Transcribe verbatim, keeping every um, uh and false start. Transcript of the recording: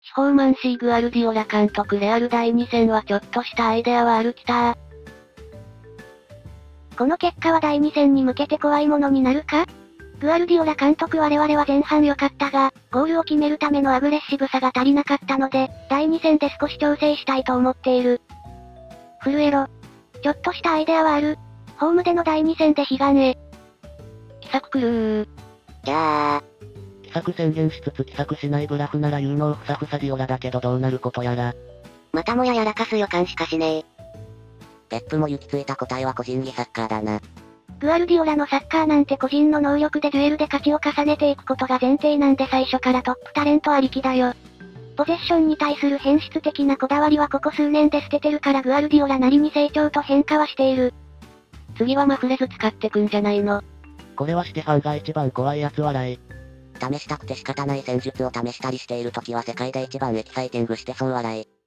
シフォーマンシー・グアルディオラ監督レアルだいに戦はちょっとしたアイデアはあるきたー。 この結果はだいに戦に向けて怖いものになるか？グアルディオラ監督我々は前半良かったが、ゴールを決めるためのアグレッシブさが足りなかったので、だいに戦で少し調整したいと思っている。震えろ。ちょっとしたアイデアはある。ホームでのだいに戦で悲願へ。 奇策来るー。 じゃあ。 奇策宣言しつつ奇策しないブラフなら有能ふさふさディオラだけどどうなることやら。 またもややらかす予感しかしねえ。ペップも行き着いた答えは個人技サッカーだな。 グアルディオラのサッカーなんて個人の能力でデュエルで勝ちを重ねていくことが前提なんで最初からトップタレントありきだよ。ポゼッションに対する変質的なこだわりはここ数年で捨ててるからグアルディオラなりに成長と変化はしている。 次はマフレズ使ってくんじゃないの。 これはシテファンが一番怖いやつ笑い。 試したくて仕方ない戦術を試したりしている時は世界で一番エキサイティングしてそう笑い。